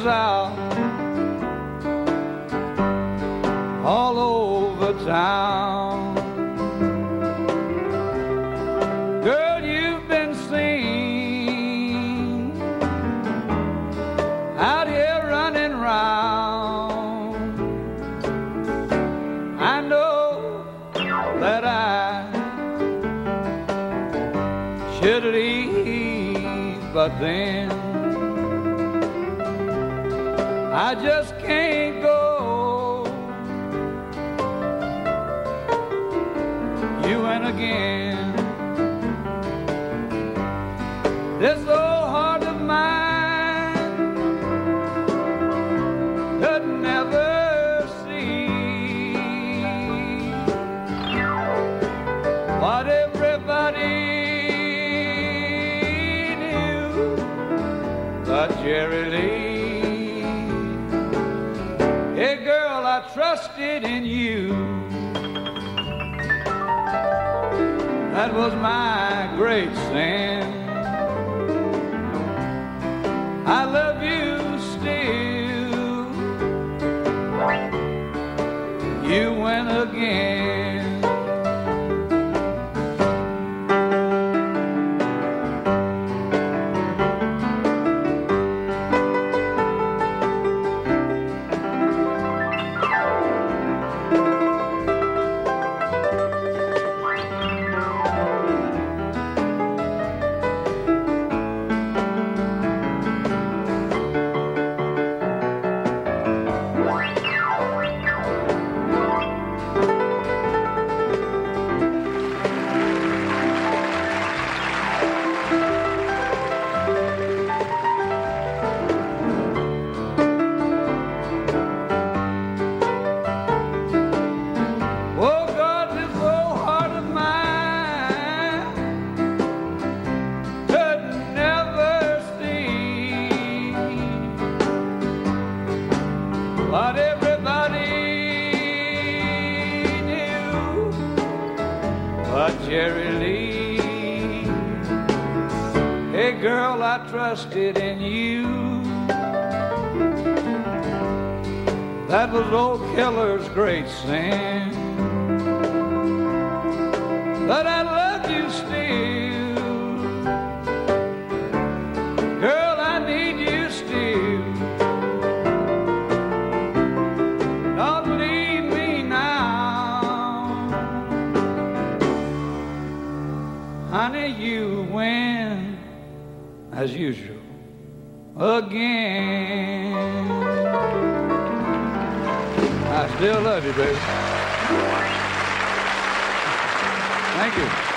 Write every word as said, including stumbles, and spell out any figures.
is out all over town. Girl, you've been seen out here running round. I know that I should leave, but then I just can't go. You went again. This old heart of mine could never see what everybody knew but Jerry Lee. Hey girl, I trusted in you. That was my great sin. I love you still. You went again. What everybody knew but Jerry Lee. Hey girl, I trusted in you. That was old Keller's great sin. But I love you still. Girl, I need you still. Honey, you win as usual again. I still love you, baby. Thank you.